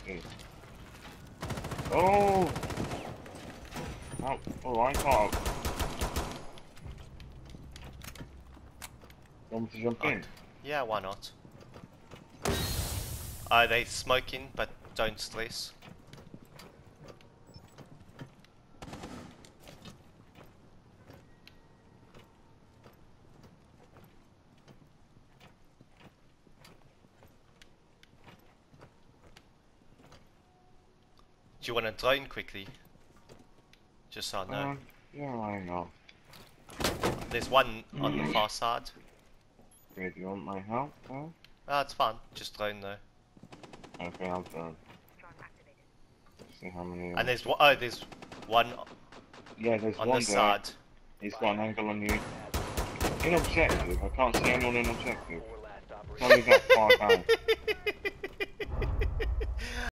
Oh! Oh, oh, I can't. Want me to jump in? Yeah, why not? Are they smoking? But don't stress. Do you want to drone quickly? Just so I know. Yeah, I know. There's one on the far side. Okay, do you want my help, huh? Ah, it's fine. Just drone though. Okay, I'll turn. See how many. And there's one. Oh, there's one Yeah, there's on one the there. side. He's got an angle on you. In objective, I can't see anyone in objective. It's only that far down.